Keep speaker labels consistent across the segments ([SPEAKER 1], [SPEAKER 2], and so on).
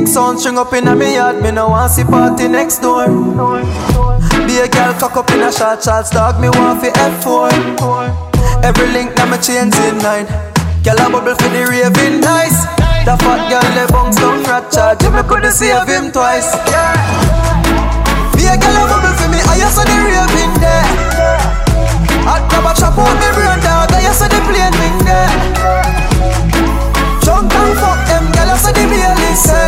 [SPEAKER 1] Big sound string up in a me yard, me no want see party next door. Be a girl cock up in a short shorts, dog, me want fi F4. Every link na me chains in 9. Girl a bubble for the raving nice. The fat girl le bounce down rat charge, me coulda save him twice. Be a girl a bubble for me, I saw the raving there. Hot grab a chop out me brain dog, I saw the plane wing there. Jump and fuck them, girl I saw the really say.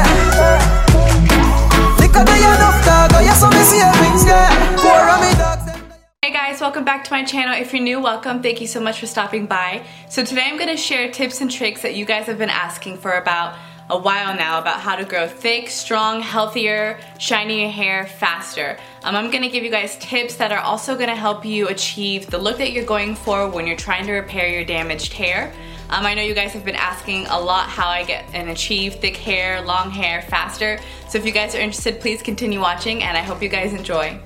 [SPEAKER 1] Liquor they enough dog, I saw me savings there. Four of me dogs.
[SPEAKER 2] Hey guys, welcome back to my channel. If you're new, welcome. Thank you so much for stopping by. So today I'm going to share tips and tricks that you guys have been asking for about a while now about how to grow thick, strong, healthier, shinier hair faster. I'm going to give you guys tips that are also going to help you achieve the look that you're going for when you're trying to repair your damaged hair. I know you guys have been asking a lot how I get and achieve thick hair, long hair faster. So if you guys are interested, please continue watching and I hope you guys enjoy.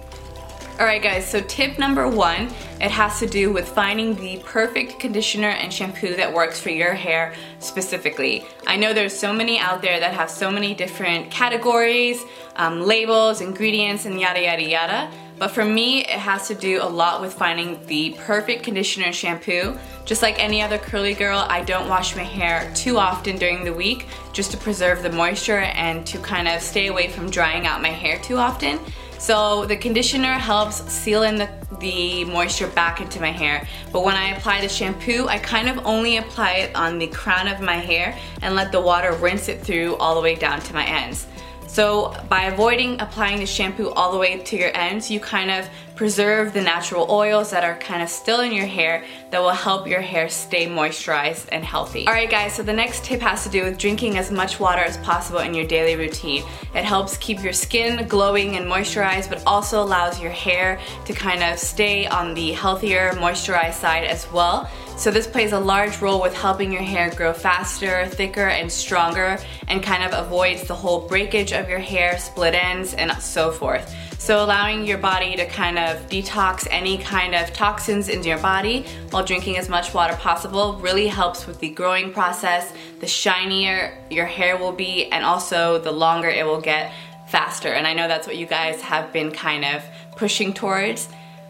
[SPEAKER 2] Alright guys, so tip number one, it has to do with finding the perfect conditioner and shampoo that works for your hair specifically. I know there's so many out there that have so many different categories, labels, ingredients, and yada yada yada. But for me, it has to do a lot with finding the perfect conditioner and shampoo. Just like any other curly girl, I don't wash my hair too often during the week just to preserve the moisture and to kind of stay away from drying out my hair too often. So the conditioner helps seal in the moisture back into my hair, but when I apply the shampoo, I kind of only apply it on the crown of my hair and let the water rinse it through all the way down to my ends. So by avoiding applying the shampoo all the way to your ends, you kind of preserve the natural oils that are kind of still in your hair that will help your hair stay moisturized and healthy. Alright guys, so the next tip has to do with drinking as much water as possible in your daily routine. It helps keep your skin glowing and moisturized, but also allows your hair to kind of stay on the healthier, moisturized side as well. So this plays a large role with helping your hair grow faster, thicker, and stronger, and kind of avoids the whole breakage of your hair, split ends, and so forth. So allowing your body to kind of detox any kind of toxins into your body while drinking as much water possible really helps with the growing process, the shinier your hair will be, and also the longer it will get faster. And I know that's what you guys have been kind of pushing towards.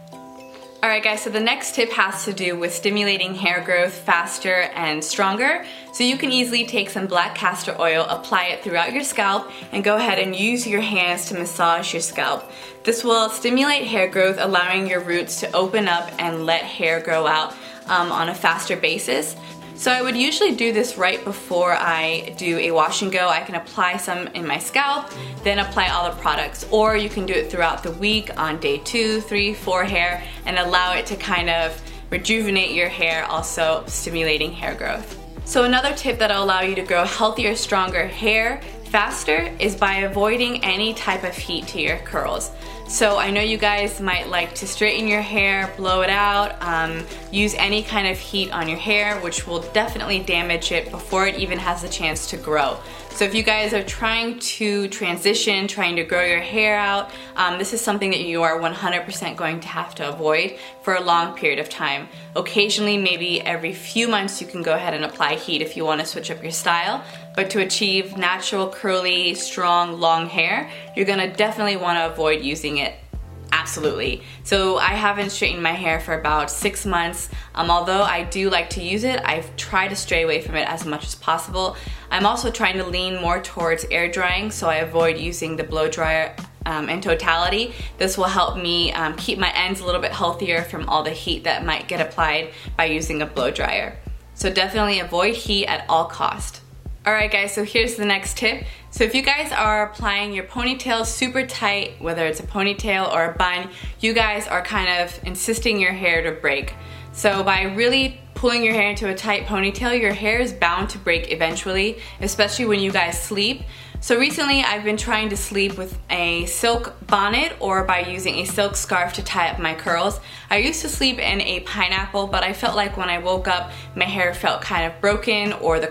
[SPEAKER 2] Alright guys, so the next tip has to do with stimulating hair growth faster and stronger. So you can easily take some black castor oil, apply it throughout your scalp, and go ahead and use your hands to massage your scalp. This will stimulate hair growth, allowing your roots to open up and let hair grow out on a faster basis. So I would usually do this right before I do a wash and go. I can apply some in my scalp, then apply all the products. Or you can do it throughout the week on day 2, 3, 4 hair and allow it to kind of rejuvenate your hair, also stimulating hair growth. So another tip that'll allow you to grow healthier, stronger hair faster is by avoiding any type of heat to your curls. So I know you guys might like to straighten your hair, blow it out, use any kind of heat on your hair, which will definitely damage it before it even has the chance to grow. So if you guys are trying to transition, trying to grow your hair out, this is something that you are 100% going to have to avoid for a long period of time. Occasionally, maybe every few months, you can go ahead and apply heat if you want to switch up your style. But to achieve natural, curly, strong, long hair, you're gonna definitely want to avoid using it. Absolutely. So I haven't straightened my hair for about 6 months. Although I do like to use it, I've tried to stray away from it as much as possible. I'm also trying to lean more towards air drying, so I avoid using the blow dryer in totality. This will help me keep my ends a little bit healthier from all the heat that might get applied by using a blow dryer. So definitely avoid heat at all cost. Alright guys, so here's the next tip. So if you guys are applying your ponytail super tight, whether it's a ponytail or a bun, you guys are kind of insisting your hair to break. So by really pulling your hair into a tight ponytail, your hair is bound to break eventually, especially when you guys sleep. So recently I've been trying to sleep with a silk bonnet or by using a silk scarf to tie up my curls. I used to sleep in a pineapple, but I felt like when I woke up my hair felt kind of broken or the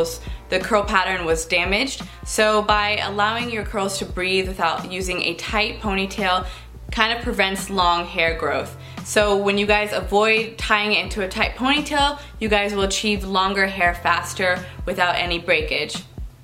[SPEAKER 2] curl pattern was damaged. So by allowing your curls to breathe without using a tight ponytail kind of prevents long hair growth. So when you guys avoid tying it into a tight ponytail, you guys will achieve longer hair faster without any breakage.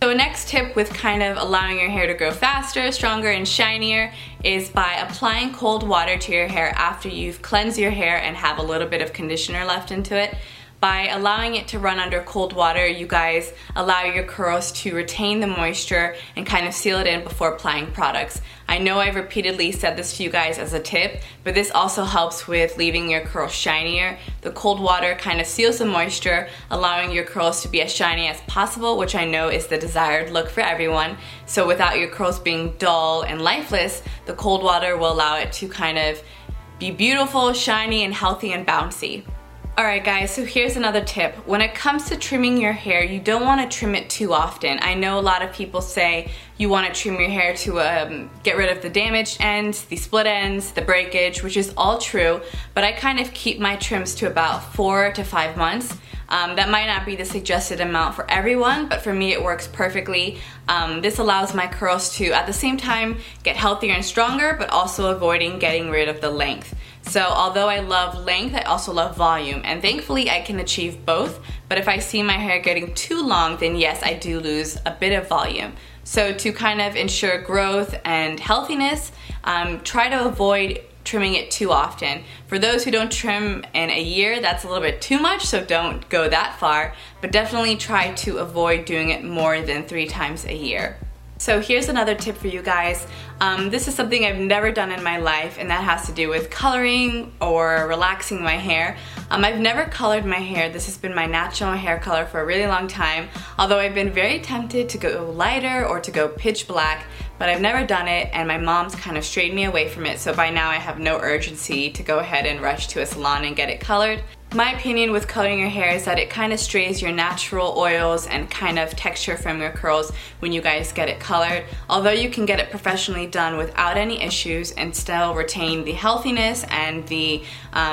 [SPEAKER 2] So next tip with kind of allowing your hair to grow faster, stronger, and shinier is by applying cold water to your hair after you've cleansed your hair and have a little bit of conditioner left into it. By allowing it to run under cold water, you guys allow your curls to retain the moisture and kind of seal it in before applying products. I know I've repeatedly said this to you guys as a tip, but this also helps with leaving your curls shinier. The cold water kind of seals the moisture, allowing your curls to be as shiny as possible, which I know is the desired look for everyone. So without your curls being dull and lifeless, the cold water will allow it to kind of be beautiful, shiny, and healthy and bouncy. Alright guys, so here's another tip. When it comes to trimming your hair, you don't want to trim it too often. I know a lot of people say you want to trim your hair to get rid of the damaged ends, the split ends, the breakage, which is all true, but I kind of keep my trims to about 4 to 5 months. That might not be the suggested amount for everyone, but for me it works perfectly. This allows my curls to at the same time get healthier and stronger, but also avoiding getting rid of the length. So although I love length, I also love volume, and thankfully I can achieve both, but if I see my hair getting too long, then yes, I do lose a bit of volume. So to kind of ensure growth and healthiness, try to avoid trimming it too often. For those who don't trim in a year, that's a little bit too much, so don't go that far, but definitely try to avoid doing it more than 3 times a year. So here's another tip for you guys. This is something I've never done in my life, and that has to do with coloring or relaxing my hair. I've never colored my hair. This has been my natural hair color for a really long time, although I've been very tempted to go lighter or to go pitch black, but I've never done it, and my mom's kind of strayed me away from it, so by now I have no urgency to go ahead and rush to a salon and get it colored. My opinion with coloring your hair is that it kind of strays your natural oils and kind of texture from your curls when you guys get it colored. Although you can get it professionally done without any issues and still retain the healthiness and the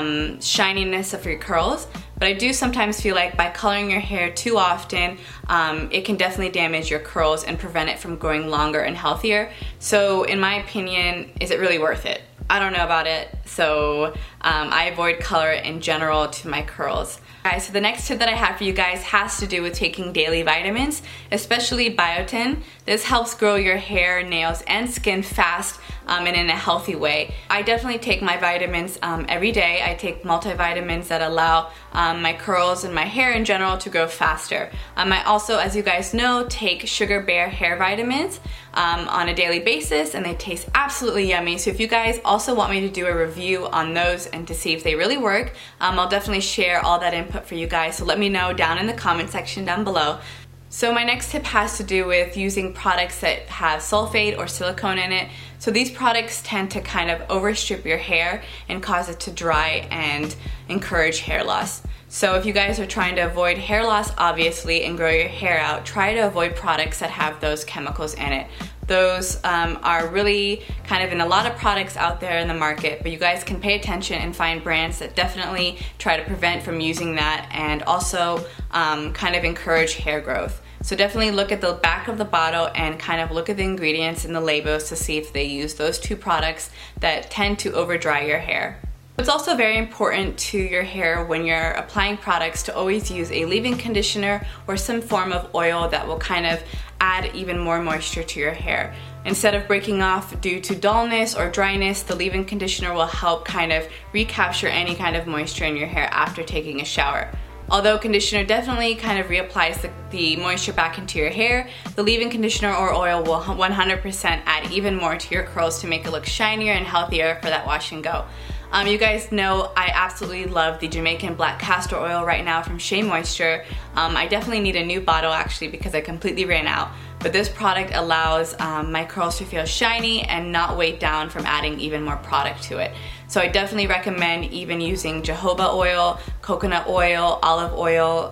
[SPEAKER 2] shininess of your curls. But I do sometimes feel like by coloring your hair too often, it can definitely damage your curls and prevent it from growing longer and healthier. So in my opinion, is it really worth it? I don't know about it, so I avoid color in general to my curls. Guys, so the next tip that I have for you guys has to do with taking daily vitamins, especially biotin. This helps grow your hair, nails, and skin fast and in a healthy way. I definitely take my vitamins every day. I take multivitamins that allow my curls and my hair in general to grow faster. I also, as you guys know, take Sugar Bear hair vitamins on a daily basis, and they taste absolutely yummy. So if you guys also want me to do a review on those and to see if they really work, I'll definitely share all that input for you guys, so let me know down in the comment section down below. So my next tip has to do with using products that have sulfate or silicone in it. So these products tend to kind of overstrip your hair and cause it to dry and encourage hair loss. So if you guys are trying to avoid hair loss, obviously, and grow your hair out, try to avoid products that have those chemicals in it. Those are really kind of in a lot of products out there in the market, but you guys can pay attention and find brands that definitely try to prevent from using that and also kind of encourage hair growth. So definitely look at the back of the bottle and kind of look at the ingredients in the labels to see if they use those 2 products that tend to over dry your hair. It's also very important to your hair when you're applying products to always use a leave-in conditioner or some form of oil that will kind of add even more moisture to your hair. Instead of breaking off due to dullness or dryness, the leave-in conditioner will help kind of recapture any kind of moisture in your hair after taking a shower. Although conditioner definitely kind of reapplies the moisture back into your hair, the leave-in conditioner or oil will 100% add even more to your curls to make it look shinier and healthier for that wash and go. You guys know I absolutely love the Jamaican black castor oil right now from Shea Moisture. I definitely need a new bottle actually because I completely ran out. But this product allows my curls to feel shiny and not weighed down from adding even more product to it. So I definitely recommend even using jojoba oil, coconut oil, olive oil,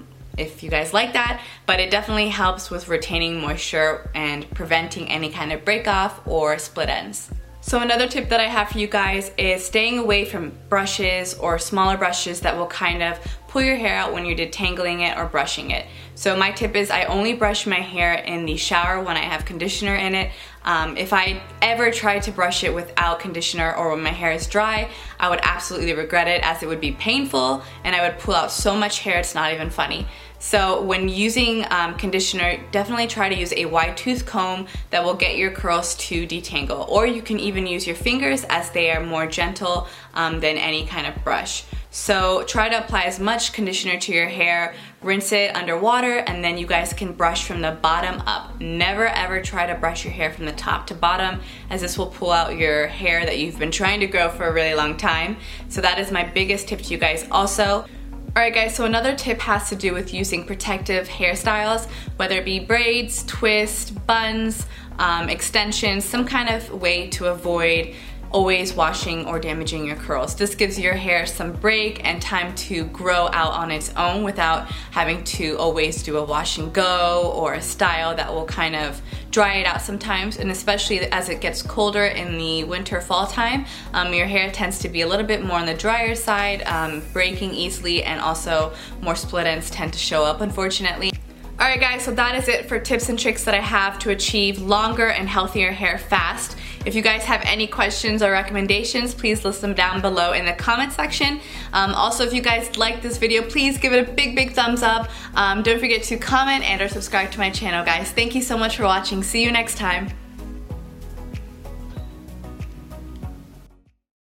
[SPEAKER 2] if you guys like that, but it definitely helps with retaining moisture and preventing any kind of break off or split ends. So another tip that I have for you guys is staying away from brushes or smaller brushes that will kind of pull your hair out when you're detangling it or brushing it. So my tip is I only brush my hair in the shower when I have conditioner in it. If I ever try to brush it without conditioner or when my hair is dry, I would absolutely regret it as it would be painful and I would pull out so much hair it's not even funny. So when using conditioner, definitely try to use a wide tooth comb that will get your curls to detangle, or you can even use your fingers as they are more gentle than any kind of brush. So try to apply as much conditioner to your hair, rinse it under water, and then you guys can brush from the bottom up. Never ever try to brush your hair from the top to bottom, as this will pull out your hair that you've been trying to grow for a really long time. So that is my biggest tip to you guys also. Alright guys, so another tip has to do with using protective hairstyles, whether it be braids, twists, buns, extensions, some kind of way to avoid always washing or damaging your curls. This gives your hair some break and time to grow out on its own without having to always do a wash and go or a style that will kind of dry it out sometimes, and especially as it gets colder in the winter fall time, your hair tends to be a little bit more on the drier side, breaking easily, and also more split ends tend to show up, unfortunately. Alright guys, so that is it for tips and tricks that I have to achieve longer and healthier hair fast. If you guys have any questions or recommendations, please list them down below in the comment section. Also, if you guys like this video, please give it a big thumbs up. Don't forget to comment and or subscribe to my channel, guys. Thank you so much for watching. See you next time.